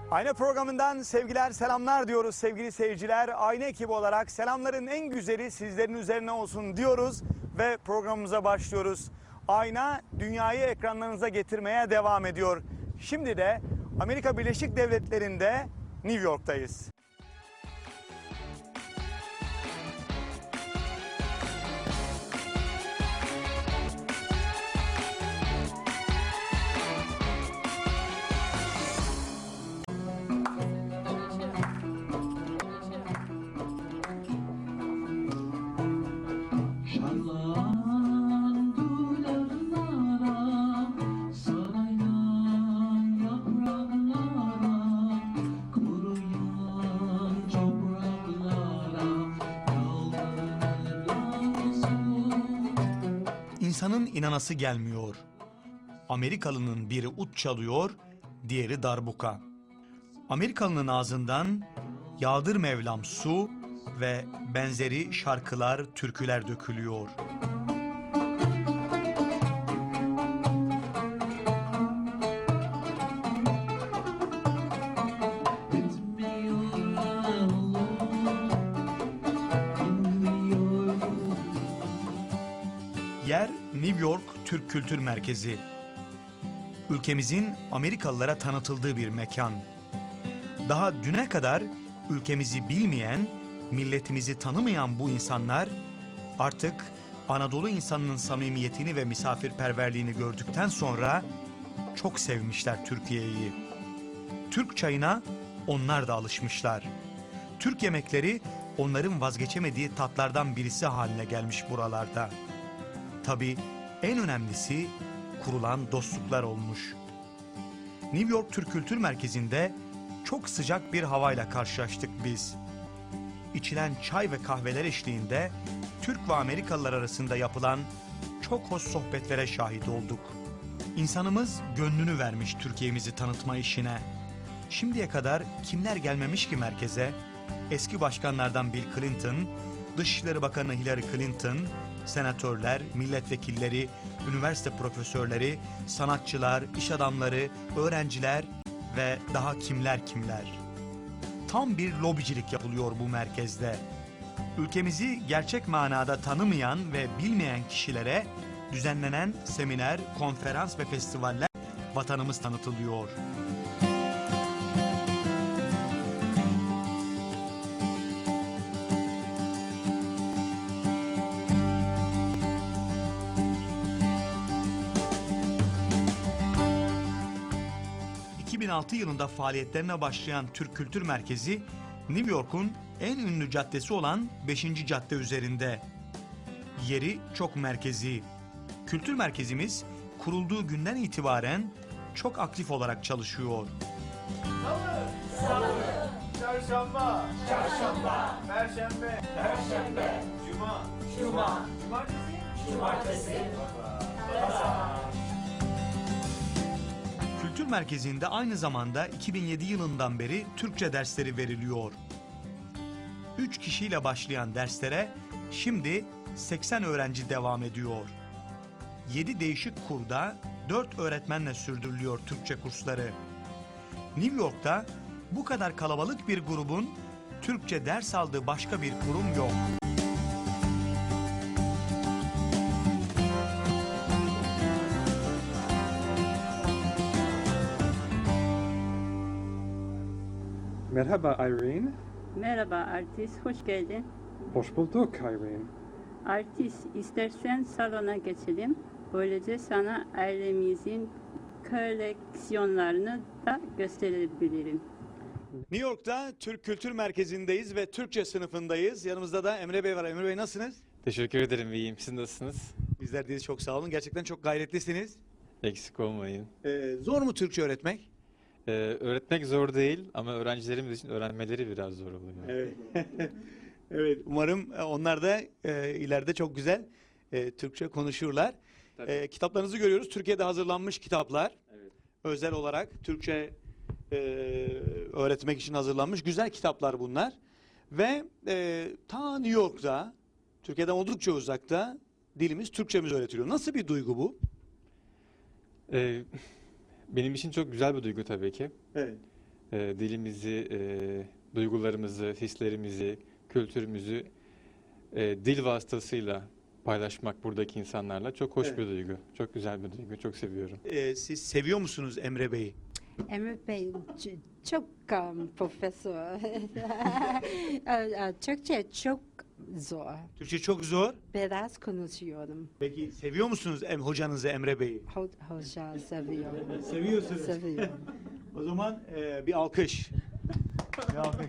Ayna programından sevgiler, selamlar diyoruz sevgili seyirciler. Ayna ekibi olarak selamların en güzeli sizlerin üzerine olsun diyoruz ve programımıza başlıyoruz. Ayna dünyayı ekranlarınıza getirmeye devam ediyor. Şimdi de Amerika Birleşik Devletleri'nde New York'tayız. İnsanın inanası gelmiyor. Amerikalının biri ut çalıyor, diğeri darbuka. Amerikalının ağzından "Yağdır Mevlam su" ve benzeri şarkılar, türküler dökülüyor. Yer New York Türk Kültür Merkezi. Ülkemizin Amerikalılara tanıtıldığı bir mekan. Daha düne kadar ülkemizi bilmeyen, milletimizi tanımayan bu insanlar artık Anadolu insanının samimiyetini ve misafirperverliğini gördükten sonra çok sevmişler Türkiye'yi. Türk çayına onlar da alışmışlar. Türk yemekleri onların vazgeçemediği tatlardan birisi haline gelmiş buralarda. Tabii en önemlisi kurulan dostluklar olmuş. New York Türk Kültür Merkezi'nde çok sıcak bir havayla karşılaştık biz. İçilen çay ve kahveler eşliğinde Türk ve Amerikalılar arasında yapılan çok hoş sohbetlere şahit olduk. İnsanımız gönlünü vermiş Türkiye'mizi tanıtma işine. Şimdiye kadar kimler gelmemiş ki merkeze? Eski başkanlardan Bill Clinton, Dışişleri Bakanı Hillary Clinton, senatörler, milletvekilleri, üniversite profesörleri, sanatçılar, iş adamları, öğrenciler ve daha kimler. Tam bir lobicilik yapılıyor bu merkezde. Ülkemizi gerçek manada tanımayan ve bilmeyen kişilere düzenlenen seminer, konferans ve festivaller vatanımız tanıtılıyor. ...2006 yılında faaliyetlerine başlayan Türk Kültür Merkezi... ...New York'un en ünlü caddesi olan 5. cadde üzerinde. Yeri çok merkezi. Kültür merkezimiz kurulduğu günden itibaren çok aktif olarak çalışıyor. Salı, çarşamba, perşembe, cuma, cumartesi, pazar. Kültür merkezinde aynı zamanda 2007 yılından beri Türkçe dersleri veriliyor. 3 kişiyle başlayan derslere şimdi 80 öğrenci devam ediyor. 7 değişik kurda 4 öğretmenle sürdürülüyor Türkçe kursları. New York'ta bu kadar kalabalık bir grubun Türkçe ders aldığı başka bir kurum yok. Merhaba Irene. Merhaba Artist, hoş geldin. Hoş bulduk Irene. Artist, istersen salona geçelim. Böylece sana ailemizin koleksiyonlarını da gösterebilirim. New York'ta Türk Kültür Merkezi'ndeyiz ve Türkçe sınıfındayız. Yanımızda da Emre Bey var. Emre Bey nasılsınız? Teşekkür ederim, iyiyim. Siz nasılsınız? Bizler de çok sağ olun. Gerçekten çok gayretlisiniz. Eksik olmayın. Zor mu Türkçe öğretmek? Öğretmek zor değil ama öğrencilerimiz için öğrenmeleri biraz zor oluyor. Evet. Evet, umarım onlar da ileride çok güzel Türkçe konuşurlar. Kitaplarınızı görüyoruz. Türkiye'de hazırlanmış kitaplar. Evet. Özel olarak Türkçe öğretmek için hazırlanmış güzel kitaplar bunlar. Ve ta New York'ta, Türkiye'den oldukça uzakta dilimiz, Türkçemiz öğretiliyor. Nasıl bir duygu bu? Benim için çok güzel bir duygu tabii ki. Evet. dilimizi, duygularımızı, hislerimizi, kültürümüzü dil vasıtasıyla paylaşmak buradaki insanlarla çok hoş bir duygu. Çok güzel bir duygu. Çok seviyorum. Siz seviyor musunuz Emre Bey'i? Emre Bey çok profesör. Türkçe çok zor. Türkçe çok zor. Biraz konuşuyorum. Peki seviyor musunuz hocanızı Emre Bey'i? Hoca seviyorum. Seviyorsunuz. Seviyorum. O zaman bir alkış. Bir alkış.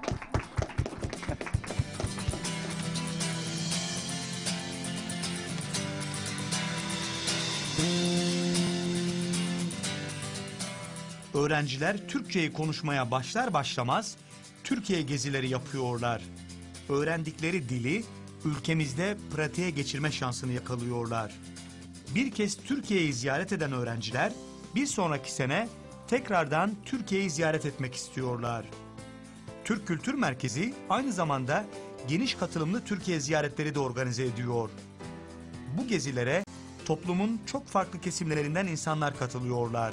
Öğrenciler Türkçeyi konuşmaya başlar başlamaz Türkiye gezileri yapıyorlar. Öğrendikleri dili ülkemizde pratiğe geçirme şansını yakalıyorlar. Bir kez Türkiye'yi ziyaret eden öğrenciler bir sonraki sene tekrardan Türkiye'yi ziyaret etmek istiyorlar. Türk Kültür Merkezi aynı zamanda geniş katılımlı Türkiye ziyaretleri de organize ediyor. Bu gezilere toplumun çok farklı kesimlerinden insanlar katılıyorlar.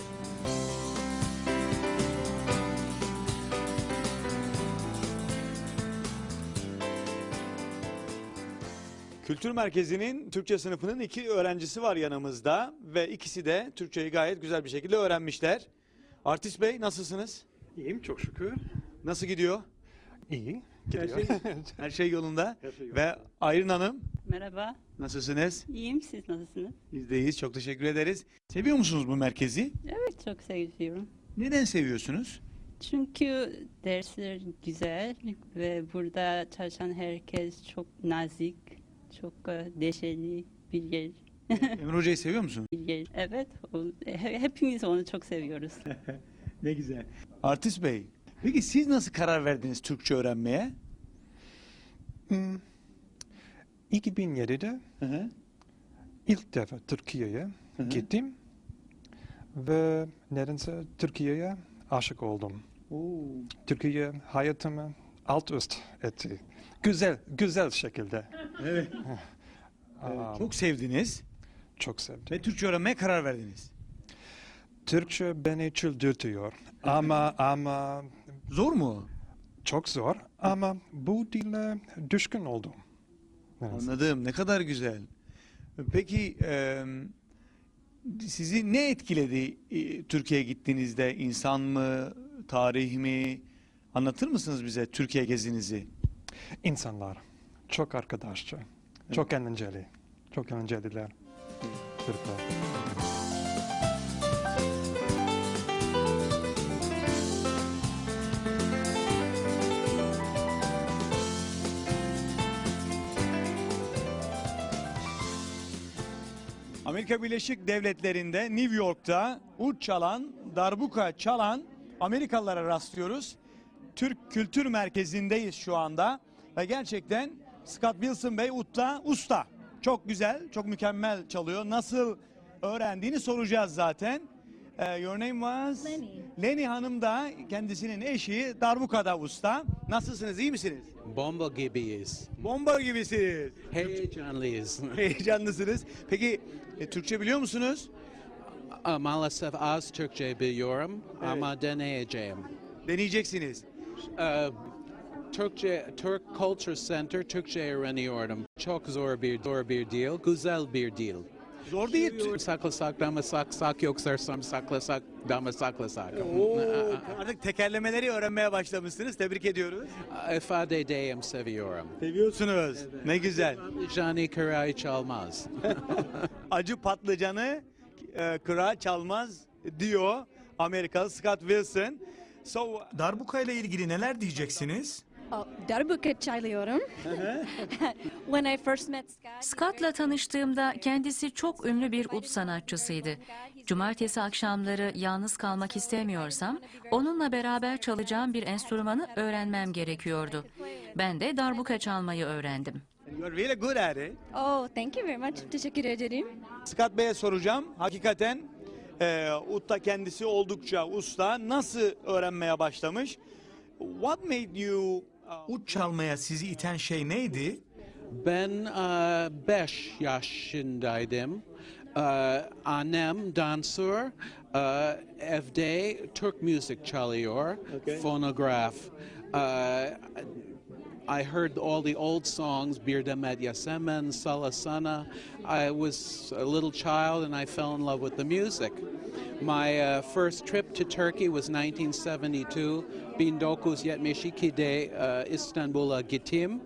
Kültür Merkezi'nin Türkçe sınıfının 2 öğrencisi var yanımızda ve ikisi de Türkçeyi gayet güzel bir şekilde öğrenmişler. Artist Bey nasılsınız? İyiyim çok şükür. Nasıl gidiyor? İyi. Her şey yolunda. Her şey yolunda. Ve Aylin Hanım Merhaba, nasılsınız? iyiyim. Siz nasılsınız? Biz de iyiyiz. Çok teşekkür ederiz. Seviyor musunuz bu merkezi? Evet, çok seviyorum. Neden seviyorsunuz? Çünkü dersler güzel ve burada çalışan herkes çok nazik, çok neşeli bir yer. Emre Hoca'yı seviyor musunuz? Bir yer. Evet, hepimiz onu çok seviyoruz. Ne güzel. Artist Bey, peki siz nasıl karar verdiniz Türkçe öğrenmeye? 2007'de Hı hı. ilk defa Türkiye'ye hı. gittim ve nedense Türkiye'ye aşık oldum. Türkiye hayatımı alt üst etti. Güzel şekilde. Evet. Aa, Çok sevdiniz çok sevdim. ve Türkçe öğrenmeye karar verdiniz. Türkçe beni çıldırtıyor. Ama Zor mu? çok zor. Ama bu dile düşkün oldum. Evet. Anladım. Ne kadar güzel. Peki sizi ne etkiledi Türkiye'ye gittiğinizde? İnsan mı, tarih mi? Anlatır mısınız bize Türkiye gezinizi? İnsanlar çok arkadaşça, çok eğlenceli, çok eğlenceliler. Türkler. Amerika Birleşik Devletleri'nde New York'ta ud çalan, darbuka çalan Amerikalılara rastlıyoruz. Türk Kültür Merkezi'ndeyiz şu anda ve gerçekten Scott Wilson Bey udda usta. Çok güzel, çok mükemmel çalıyor. Nasıl öğrendiğini soracağız zaten. Your name was? Lenny. Lenny Hanım da kendisinin eşi darbukada usta. Nasılsınız, iyi misiniz? Bomba gibiyiz. Bomba gibisiniz. Heyecanlıyız. Heyecanlısınız. Peki Türkçe biliyor musunuz? Maalesef az Türkçe biliyorum ama deneyeceğim. Deneyeceksiniz. Türk Culture Center Türkçe öğreniyorum. Çok zor bir dil, güzel bir dil. Zor değil. Saklasak, damasak, yoksa saklasak, damasaklasak. Artık tekerlemeleri öğrenmeye başlamışsınız. Tebrik ediyoruz. İfade edeyim seviyorum. Seviyorsunuz. Ne güzel. Cani Kıray çalmaz. Acı patlıcanı kıra çalmaz diyor Amerikalı Scott Wilson. Darbuka ile ilgili neler diyeceksiniz? Darbuka çalıyorum. When I first met Scott'la tanıştığımda kendisi çok ünlü bir ud sanatçısıydı. Cumartesi akşamları yalnız kalmak istemiyorsam onunla beraber çalacağım bir enstrümanı öğrenmem gerekiyordu. Ben de darbuka çalmayı öğrendim. You are really good at it. Oh, thank you very much. Teşekkür ederim. Scott Bey'e soracağım. Hakikaten udda kendisi oldukça usta. Nasıl öğrenmeye başlamış? What made you ud çalmaya sizi iten şey neydi? Ben 5 yaşındaydım. Annem dansör. Evde Türk müzik çalıyor, Okay. phonograph. I heard all the old songs, Bir Demet Yasemen, Sala Sana. I was a little child and I fell in love with the music. My first trip to Turkey was 1972. 1972'de İstanbul'a gittim.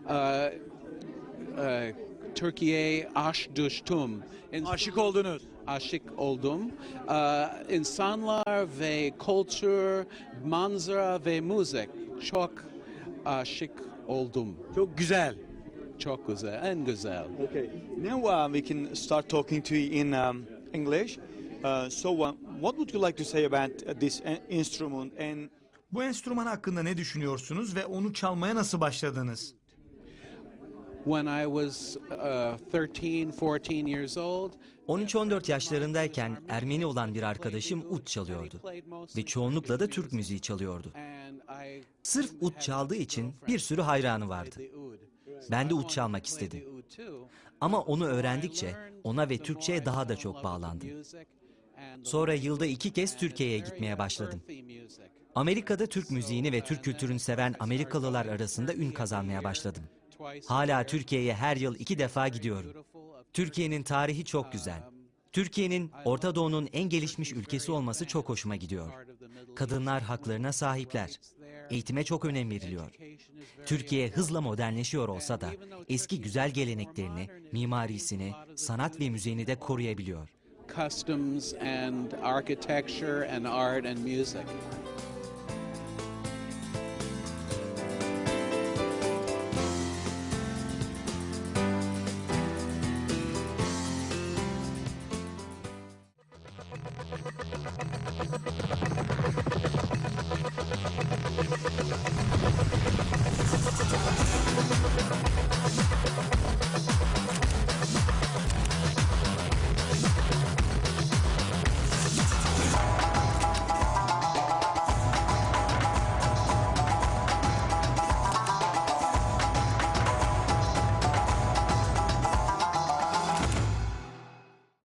Türkiye'ye aşk düştüm. Aşık oldunuz. Aşık oldum. İnsanlar ve kültür, manzara ve müzik çok aşık oldum. Çok güzel. Çok güzel, en güzel. Okay. Now we can start talking to you in English. What would you like to say about this instrument and Bu enstrüman hakkında ne düşünüyorsunuz ve onu çalmaya nasıl başladınız? When I was 13, 14 years old, 13-14 yaşlarındayken Ermeni olan bir arkadaşım ut çalıyordu ve çoğunlukla da Türk müziği çalıyordu. Sırf ut çaldığı için bir sürü hayranı vardı. Ben de ut çalmak istedim. Ama onu öğrendikçe ona ve Türkçe'ye daha da çok bağlandım. Sonra yılda 2 kez Türkiye'ye gitmeye başladım. Amerika'da Türk müziğini ve Türk kültürünü seven Amerikalılar arasında ün kazanmaya başladım. Hala Türkiye'ye her yıl 2 defa gidiyorum. Türkiye'nin tarihi çok güzel. Türkiye'nin Orta Doğu'nun en gelişmiş ülkesi olması çok hoşuma gidiyor. Kadınlar haklarına sahipler. Eğitime çok önem veriliyor. Türkiye hızla modernleşiyor olsa da eski güzel geleneklerini, mimarisini, sanat ve müziğini de koruyabiliyor. customs and architecture and art and music.